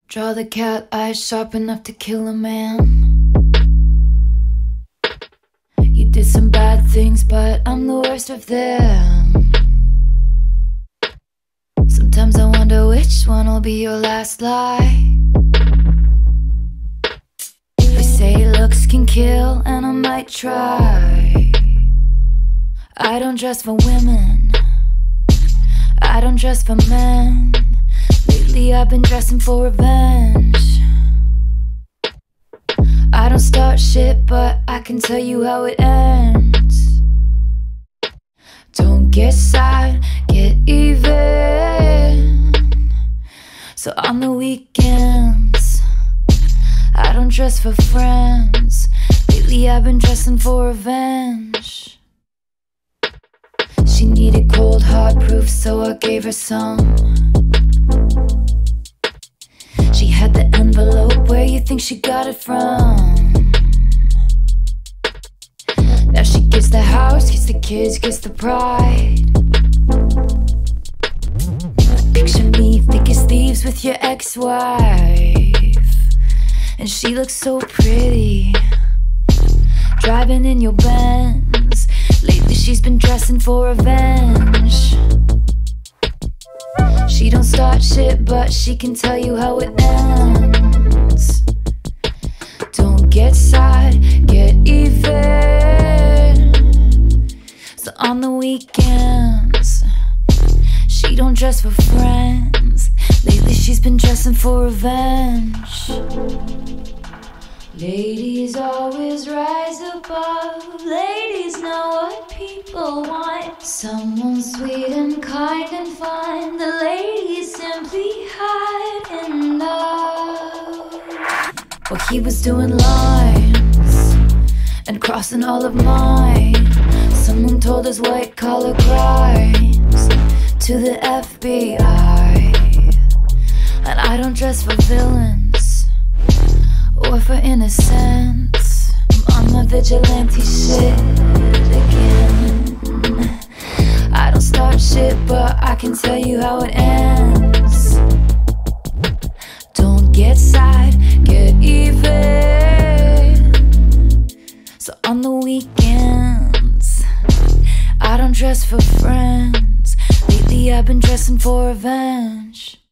Draw the cat eyes sharp enough to kill a man. You did some bad things, but I'm the worst of them. Sometimes I wonder which one will be your last lie. They say looks can kill, and I might try. I don't dress for women, I don't dress for men. Lately I've been dressing for revenge. I don't start shit, but I can tell you how it ends. Don't get sad, get even. So on the weekends I don't dress for friends. Lately I've been dressing for revenge. She needed cold hard proof, so I gave her some. She had the envelope, where you think she got it from? Now she gets the house, gets the kids, gets the pride. Picture me thick as thieves with your ex-wife, and she looks so pretty, driving in your Benz. Lately she's been dressing for revenge. She don't start shit, but she can tell you how it ends. Don't get sad, get even. So on the weekends she don't dress for friends. Lately she's been dressing for revenge. Ladies always rise above. Ladies know what people want. Someone sweet and kind and fun. The ladies simply hide in love. Well, he was doing lines and crossing all of mine. Someone told us white collar crimes to the FBI. And I don't dress for villains or for innocence. I'm on my vigilante shit again. I don't start shit, but I can tell you how it ends. Don't get sad, get even. So on the weekends I don't dress for friends. Lately I've been dressing for revenge.